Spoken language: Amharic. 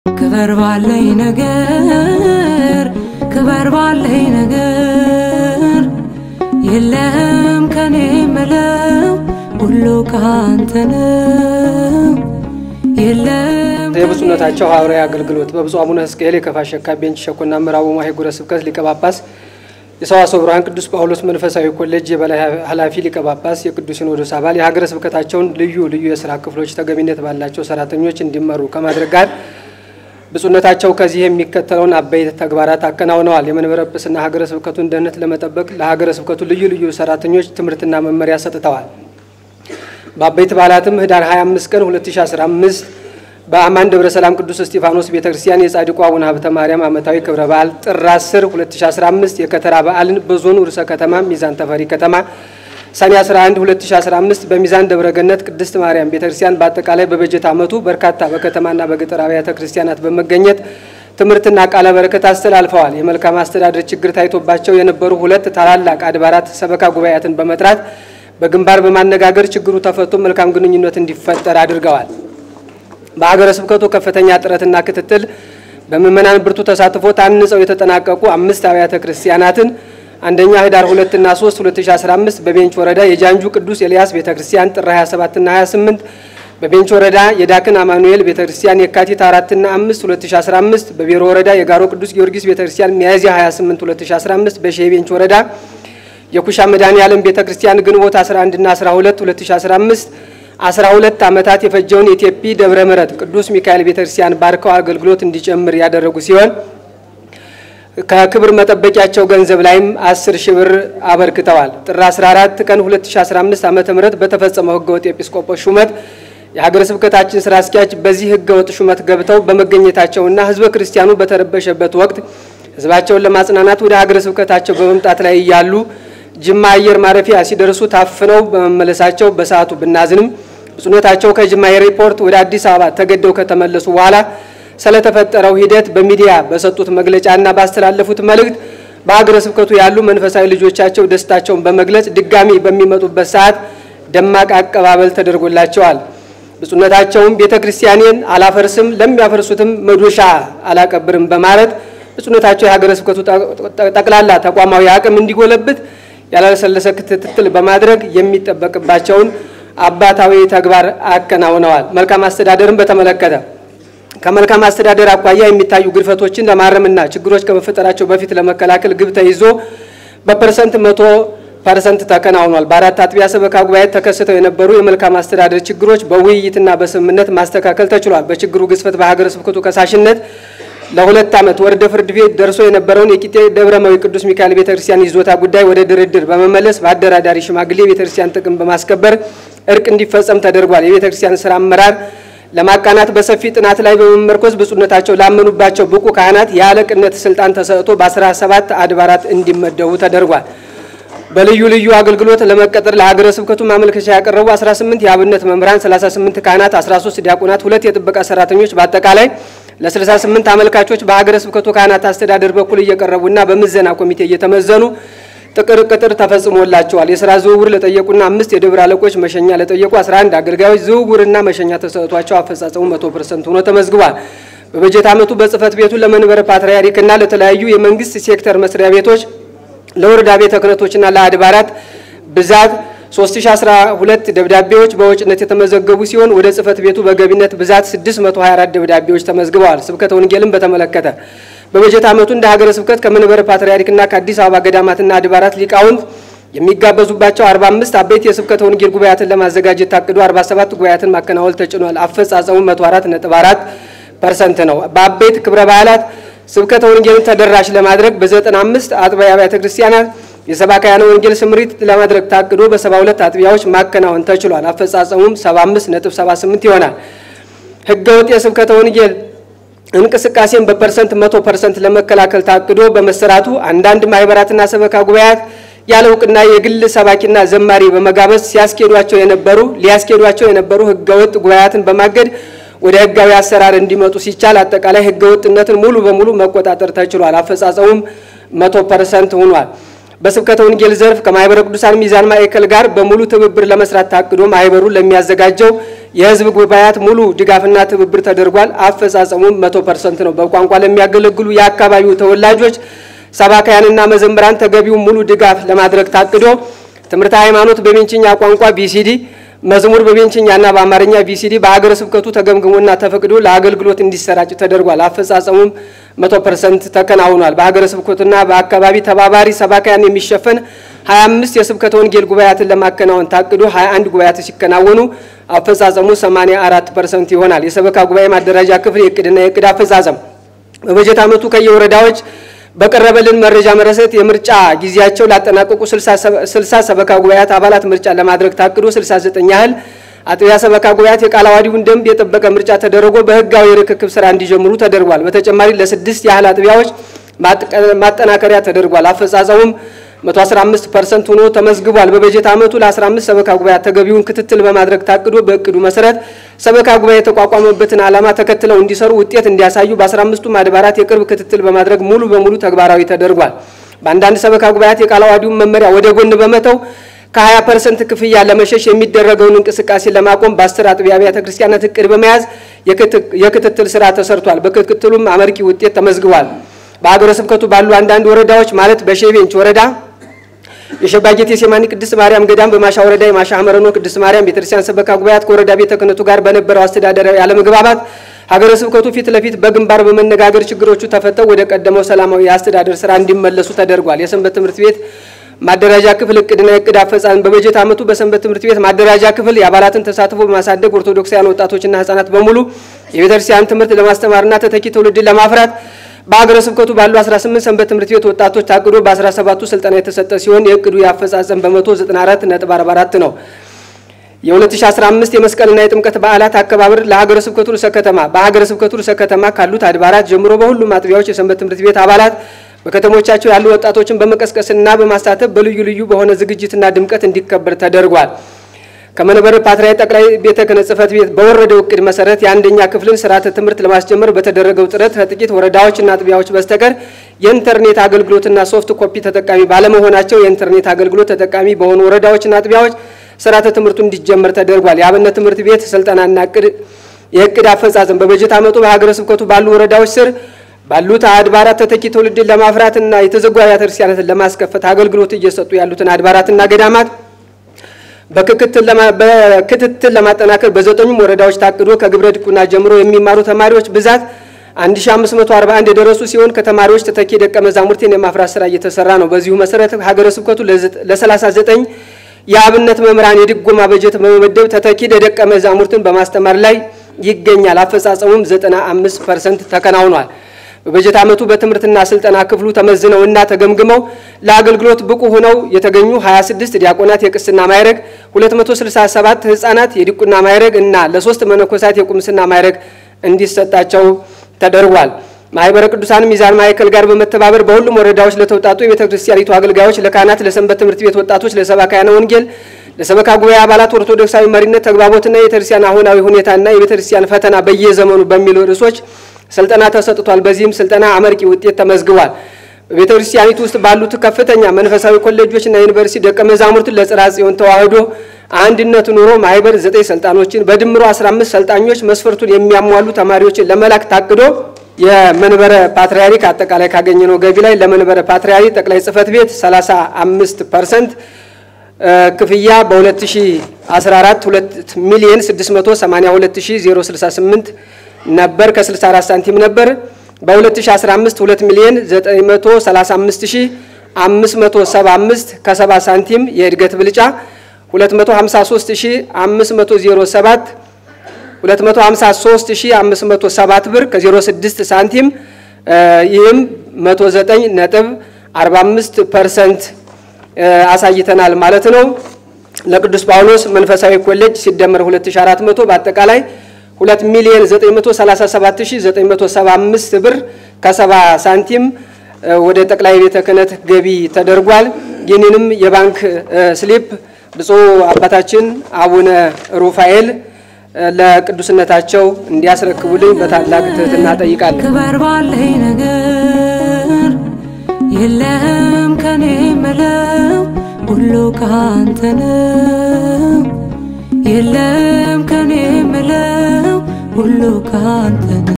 ክበር ባለኝ ነገር የለም ከኔ መለው ሁሉ ካንተ ነው የለም የብፁዕነታቸው ሐዋርያዊ አገልግሎት በብፁዕ አቡነ ሕዝቅኤል የከፋ ሸካ ቤንች ሸኮና ምዕራብ ኦሞ ሀገረ ስብከት ሊቀ ጳጳስ የሰዋስወ ብርሃን ቅዱስ ጳውሎስ መንፈሳዊ ኮሌጅ የበላይ ኃላፊ ሊቀ ጳጳስ የቅዱስ ሲኖዶስ አባል የሀገረ ስብከታቸውን ልዩ የሥራ ክፍሎች ተገቢነት ባላቸው ሰራተኞች እንዲመሩ ከማድረግ ጋር ብፁዕነታቸው ከዚህ የሚከተለውን አበይት ተግባራት አከናውነዋል። የመንበረ ጵጵስና ሀገረ ስብከቱን ደህንነት ለመጠበቅ ለሀገረ ስብከቱ ልዩ ሰራተኞች ትምህርትና መመሪያ ሰጥተዋል። በአበይት በዓላትም ህዳር 25 ቀን 2015 በአማን ደብረ ሰላም ቅዱስ እስጢፋኖስ ቤተክርስቲያን የጻድቁ አቡነ ሀብተ ማርያም ዓመታዊ ክብረ በዓል፣ ጥር 10 2015 የከተራ በዓልን በዞኑ ርዕሰ ከተማ ሚዛን ተፈሪ ከተማ፣ ሰኔ 11 2015 በሚዛን ደብረገነት ቅድስት ማርያም ቤተክርስቲያን በአጠቃላይ በበጀት ዓመቱ በርካታ በከተማና በገጠር አብያተ ክርስቲያናት በመገኘት ትምህርትና ቃለ በረከት አስተላልፈዋል። የመልካም አስተዳደር ችግር ታይቶባቸው የነበሩ ሁለት ታላላቅ አድባራት ሰበካ ጉባኤያትን በመጥራት በግንባር በማነጋገር ችግሩ ተፈቶ መልካም ግንኙነት እንዲፈጠር አድርገዋል። በሀገረ ስብከቱ ከፍተኛ ጥረትና ክትትል በምእመናን ብርቱ ተሳትፎ ታንጸው የተጠናቀቁ 5 አብያተ ክርስቲያናትን አንደኛ ህዳር 2 እና 3 2015 በቤንች ወረዳ የጃንጁ ቅዱስ ኤልያስ ቤተክርስቲያን ጥር 27 እና 28 በቤንች ወረዳ የዳክን አማኑኤል ቤተክርስቲያን የካቲት 4 እና 5 2015 በቢሮ ወረዳ የጋሮ ቅዱስ ጊዮርጊስ ቤተክርስቲያን ሚያዝያ 28 2015 በሼህ ቤንች ወረዳ የኩሻ መድኃኔዓለም ቤተክርስቲያን ግንቦት 11 እና 12 2015 12 ዓመታት የፈጀውን የኢትዮጵያ ደብረ ምሕረት ቅዱስ ሚካኤል ቤተክርስቲያን ባርከው አገልግሎት እንዲጨምር ያደረጉ ሲሆን ከክብር መጠበቂያቸው ገንዘብ ላይም 10,000 ብር አበርክተዋል። ጥር 14 ቀን 2015 ዓመተ ምህረት በተፈጸመው ህገወጥ ኤጲስቆጶስ ሹመት የሀገረ ስብከታችን ስራ አስኪያጅ በዚህ ህገወጥ ሹመት ገብተው በመገኘታቸውና ህዝበ ክርስቲያኑ በተረበሸበት ወቅት ህዝባቸውን ለማጽናናት ወደ ሀገረ ስብከታቸው በመምጣት ላይ ያሉ ጅማ አየር ማረፊያ ሲደርሱ ታፍነው በመመለሳቸው በሰዓቱ ብናዝንም ብፁዕነታቸው ከጅማ ኤርፖርት ወደ አዲስ አበባ ተገደው ከተመለሱ በኋላ ስለተፈጠረው ሂደት በሚዲያ በሰጡት መግለጫና ባስተላለፉት መልእክት በሀገረ ስብከቱ ያሉ መንፈሳዊ ልጆቻቸው ደስታቸውን በመግለጽ ድጋሚ በሚመጡበት ሰዓት ደማቅ አቀባበል ተደርጎላቸዋል። ብፁዕነታቸውም ቤተክርስቲያኔን አላፈርስም ለሚያፈርሱትም መዶሻ አላቀብርም በማለት ብፁዕነታቸው የሀገረ ስብከቱ ጠቅላላ ተቋማዊ አቅም እንዲጎለብት ያላሰለሰ ክትትል በማድረግ የሚጠበቅባቸውን አባታዊ ተግባር አከናውነዋል። መልካም አስተዳደርን በተመለከተ ከመልካም አስተዳደር አኳያ የሚታዩ ግድፈቶችን ለማረምና ችግሮች ከመፈጠራቸው በፊት ለመከላከል ግብ ተይዞ በፐርሰንት 100% ተከናውኗል። በአራት አጥቢያ ሰበካ ጉባኤ ተከስተው የነበሩ የመልካም አስተዳደር ችግሮች በውይይትና በስምምነት ማስተካከል ተችሏል። በችግሩ ግዝፈት በሀገረ ስብከቱ ከሳሽነት ለ2 ዓመት ወረደ ፍርድ ቤት ደርሶ የነበረውን የቂጤ ደብረማዊ ቅዱስ ሚካኤል ቤተክርስቲያን ይዞታ ጉዳይ ወደ ድርድር በመመለስ በአደራዳሪ ሽማግሌ ቤተክርስቲያን ጥቅም በማስከበር እርቅ እንዲፈጸም ተደርጓል። የቤተክርስቲያን ስራ አመራር ለማቃናት በሰፊ ጥናት ላይ በመመርኮዝ ብፁዕነታቸው ላመኑባቸው ብቁ ካህናት የአለቅነት ስልጣን ተሰጥቶ በ17 አድባራት እንዲመደቡ ተደርጓል። በልዩ አገልግሎት ለመቀጠር ለሀገረ ስብከቱ ማመልከቻ ያቀረቡ 18 የአብነት መምህራን፣ 38 ካህናት፣ 13 ዲያቆናት፣ 2 የጥበቃ ሰራተኞች በአጠቃላይ ለ68 አመልካቾች በሀገረ ስብከቱ ካህናት አስተዳደር በኩል እየቀረቡና በምዘና ኮሚቴ እየተመዘኑ ቅጥር ተፈጽሞላቸዋል። የሥራ ዝውውር ለጠየቁና 5 የደብረ አለቆች መሸኛ ለጠየቁ 11 አገልጋዮች ዝውውርና መሸኛ ተሰጥቷቸው አፈጻጸሙ 100% ሆኖ ተመዝግቧል። በበጀት ዓመቱ በጽፈት ቤቱ ለመንበረ ፓትርያርክና ለተለያዩ የመንግስት ሴክተር መስሪያ ቤቶች ለወረዳ ቤተ ክህነቶችና ለአድባራት ብዛት 3012 ደብዳቤዎች በወጭነት የተመዘገቡ ሲሆን ወደ ጽፈት ቤቱ በገቢነት ብዛት 624 ደብዳቤዎች ተመዝግበዋል። ስብከተ ወንጌልን በተመለከተ በበጀት ዓመቱ እንደ ሀገረ ስብከት ከመንበረ ፓትርያርክና ከአዲስ አበባ ገዳማትና አድባራት ሊቃውንት የሚጋበዙባቸው 45 አበይት የስብከተ ወንጌል ጉባኤያትን ለማዘጋጀት ታቅዶ 47 ጉባኤያትን ማከናወል ተጭኗል። አፈጻጸሙ 104.4% ነው። በአበይት ክብረ በዓላት ስብከተ ወንጌልን ተደራሽ ለማድረግ በ95 አጥቢያ አብያተ ክርስቲያናት የሰባካያነ ወንጌል ስምሪት ለማድረግ ታቅዶ በ72 አጥቢያዎች ማከናወን ተችሏል። አፈጻጸሙም 75.78 ይሆናል። ህገወጥ የስብከተ ወንጌል እንቅስቃሴን በፐርሰንት 100% ለመከላከል ታቅዶ በመሰራቱ አንዳንድ ማህበራትና ሰበካ ጉባኤያት ያለውቅና የግል ሰባኪና ዘማሪ በመጋበዝ ሊያስኬዷቸው የነበሩ ህገወጥ ጉባኤያትን በማገድ ወደ ህጋዊ አሰራር እንዲመጡ ሲቻል አጠቃላይ ህገወጥነትን ሙሉ በሙሉ መቆጣጠር ተችሏል። አፈጻጸሙም 100% ሆኗል። በስብከተ ወንጌል ዘርፍ ከማህበረ ቅዱሳን ሚዛን ማዕከል ጋር በሙሉ ትብብር ለመስራት ታቅዶ ማህበሩ ለሚያዘጋጀው የህዝብ ጉባኤያት ሙሉ ድጋፍና ትብብር ተደርጓል። አፈጻጸሙም 100% ነው። በቋንቋ ለሚያገለግሉ የአካባቢው ተወላጆች ሰባካያንና መዘምራን ተገቢው ሙሉ ድጋፍ ለማድረግ ታቅዶ ትምህርት ሃይማኖት በቤንችኛ ቋንቋ ቢሲዲ፣ መዝሙር በቤንችኛና በአማርኛ ቢሲዲ በሀገረ ስብከቱ ተገምግሞና ተፈቅዶ ለአገልግሎት እንዲሰራጭ ተደርጓል። አፈጻጸሙም 100% ተከናውኗል። በሀገረ ስብከቱና በአካባቢ ተባባሪ ሰባካያን የሚሸፈን 25 የስብከተ ወንጌል ጉባኤያትን ለማከናወን ታቅዶ 21 ጉባኤያት ሲከናወኑ አፈጻጸሙ 84% ይሆናል። የሰበካ ጉባኤ ማደራጃ ክፍል የቅድና የቅድ አፈጻጸም በበጀት ዓመቱ ከየወረዳዎች በቀረበልን መረጃ መሰረት የምርጫ ጊዜያቸው ላጠናቀቁ 60 ሰበካ ጉባኤያት አባላት ምርጫ ለማድረግ ታቅዶ 69 ያህል አጥቢያ ሰበካ ጉባኤያት የቃለ ዓዋዲውን ደንብ የጠበቀ ምርጫ ተደርጎ በህጋዊ ርክክብ ስራ እንዲጀምሩ ተደርጓል። በተጨማሪ ለ6 ያህል አጥቢያዎች ማጠናከሪያ ተደርጓል። አፈጻጸሙም 115% ሆኖ ተመዝግቧል። በበጀት ዓመቱ ለ15 ሰበካ ጉባኤያት ተገቢውን ክትትል በማድረግ ታቅዶ በእቅዱ መሰረት ሰበካ ጉባኤ የተቋቋመበትን ዓላማ ተከትለው እንዲሰሩ ውጤት እንዲያሳዩ በ15ቱ አድባራት የቅርብ ክትትል በማድረግ ሙሉ በሙሉ ተግባራዊ ተደርጓል። በአንዳንድ ሰበካ ጉባኤያት የቃለ ዓዋዲውን መመሪያ ወደ ጎን በመተው ከ20% ክፍያ ለመሸሽ የሚደረገውን እንቅስቃሴ ለማቆም በ10 አጥቢያ አብያተ ክርስቲያናት እቅድ በመያዝ የክትትል ስራ ተሰርቷል። በክትትሉም አመርቂ ውጤት ተመዝግቧል። በሀገረ ስብከቱ ባሉ አንዳንድ ወረዳዎች ማለት በሼቤንች ወረዳ የሸባጌቴ ሴማኒ ቅድስት ማርያም ገዳም፣ በማሻ ወረዳ የማሻ አመረኖ ቅድስት ማርያም ቤተክርስቲያን ሰበካ ጉባኤያት ከወረዳ ቤተ ክህነቱ ጋር በነበረው አስተዳደራዊ ያለመግባባት ሀገረ ስብከቱ ፊት ለፊት በግንባር በመነጋገር ችግሮቹ ተፈተው ወደ ቀደመው ሰላማዊ የአስተዳደር ስራ እንዲመለሱ ተደርጓል። የሰንበት ትምህርት ቤት ማደራጃ ክፍል እቅድና የቅድ አፈጻጸም በበጀት ዓመቱ በሰንበት ትምህርት ቤት ማደራጃ ክፍል የአባላትን ተሳትፎ በማሳደግ ኦርቶዶክሳውያን ወጣቶችና ህፃናት በሙሉ የቤተክርስቲያን ትምህርት ለማስተማርና ተተኪ ትውልድን ለማፍራት በሀገረ ስብከቱ ባሉ 18 ሰንበት ትምህርት ቤት ወጣቶች ታቅዶ በ17ቱ ስልጠና የተሰጠ ሲሆን የእቅዱ ያፈጻጸም በ194.44 ነው። የ2015 የመስቀልና የጥምቀት በዓላት አከባበር ለሀገረ ስብከቱ ርዕሰ ከተማ በሀገረ ስብከቱ ርዕሰ ከተማ ካሉት አድባራት ጀምሮ በሁሉም አጥቢያዎች የሰንበት ትምህርት ቤት አባላት በከተሞቻቸው ያሉ ወጣቶችን በመቀስቀስና በማሳተፍ በልዩ ልዩ በሆነ ዝግጅትና ድምቀት እንዲከበር ተደርጓል። ከመንበረ ፓትርያርክ ጠቅላይ ቤተ ክህነት ጽሕፈት ቤት በወረደው እቅድ መሰረት የአንደኛ ክፍልን ስርዓተ ትምህርት ለማስጀመር በተደረገው ጥረት ከጥቂት ወረዳዎችና አጥቢያዎች በስተቀር የኢንተርኔት አገልግሎትና ሶፍት ኮፒ ተጠቃሚ ባለመሆናቸው የኢንተርኔት አገልግሎት ተጠቃሚ በሆኑ ወረዳዎችና አጥቢያዎች ስርዓተ ትምህርቱ እንዲጀመር ተደርጓል። የአብነት ትምህርት ቤት ስልጠናና የእቅድ አፈጻጸም በበጀት ዓመቱ በሀገረ ስብከቱ ባሉ ወረዳዎች ስር ባሉት አድባራት ተተኪ ትውልድን ለማፍራትና የተዘጉ አብያተ ክርስቲያናትን ለማስከፈት አገልግሎት እየሰጡ ያሉትን አድባራትና ገዳማት በክትትል ለማጠናከር በዘጠኙም ወረዳዎች ታቅዶ ከግብረ ድቁና ጀምሮ የሚማሩ ተማሪዎች ብዛት 1541 የደረሱ ሲሆን ከተማሪዎች ተተኪ ደቀ መዛሙርትን የማፍራት ስራ እየተሰራ ነው። በዚሁ መሰረት ሀገረ ስብከቱ ለ39 የአብነት መምህራን የድጎማ በጀት በመመደብ ተተኪ ደቀ መዛሙርትን በማስተማር ላይ ይገኛል። አፈጻጸሙም 95% ተከናውኗል። በበጀት ዓመቱ በትምህርትና ስልጠና ክፍሉ ተመዝነውና ተገምግመው ለአገልግሎት ብቁ ሆነው የተገኙ 26 ዲያቆናት የቅስና ማዕረግ፣ 267 ህፃናት የዲቁና ማዕረግ እና ለ3 መነኮሳት የቁምስና ማዕረግ እንዲሰጣቸው ተደርጓል። ማህበረ ቅዱሳን ሚዛን ማዕከል ጋር በመተባበር በሁሉም ወረዳዎች ለተውጣጡ የቤተክርስቲያኒቱ አገልጋዮች፣ ለካህናት፣ ለሰንበት ትምህርት ቤት ወጣቶች፣ ለሰባካያነ ወንጌል፣ ለሰበካ ጉባኤ አባላት ኦርቶዶክሳዊ መሪነት ተግባቦትና የቤተክርስቲያን አሁናዊ ሁኔታና የቤተክርስቲያን ፈተና በየዘመኑ በሚሉ ርዕሶች ስልጠና ተሰጥቷል። በዚህም ስልጠና አመርቂ ውጤት ተመዝግቧል። በቤተክርስቲያኒቱ ውስጥ ባሉት ከፍተኛ መንፈሳዊ ኮሌጆችና ዩኒቨርሲቲ ደቀ መዛሙርትን ለጽርሐ ጽዮን ተዋህዶ አንድነት ኑሮ ማህበር 9 ሰልጣኞችን በድምሩ 15 ሰልጣኞች መስፈርቱን የሚያሟሉ ተማሪዎችን ለመላክ ታቅዶ የመንበረ ፓትርያርክ አጠቃላይ ካገኘነው ገቢ ላይ ለመንበረ ፓትርያርክ ጠቅላይ ጽሕፈት ቤት 35% ክፍያ በ2014 2,682,068 ነበር ከ64 ሳንቲም ነበር። በ2015 2,935,575 ከ70 ሳንቲም የእድገት ብልጫ 253,507 ብር ከ06 ሳንቲም ይህም 109.45% አሳይተናል ማለት ነው። ለቅዱስ ጳውሎስ መንፈሳዊ ኮሌጅ ሲደመር 2400 በአጠቃላይ 2,937,975 ብር ከ70 ሳንቲም ወደ ጠቅላይ ቤተ ክህነት ገቢ ተደርጓል። ይህንንም የባንክ ስሊፕ ብፁዕ አባታችን አቡነ ሩፋኤል ለቅዱስነታቸው እንዲያስረክቡልኝ በታላቅ ትህትና ጠይቃለሁ። ክብር ባለኝ ነገር የለም ከኔ መለው ሁሉ ካንተ ነው የለም ከኔ ምለው ሁሉ ካንተ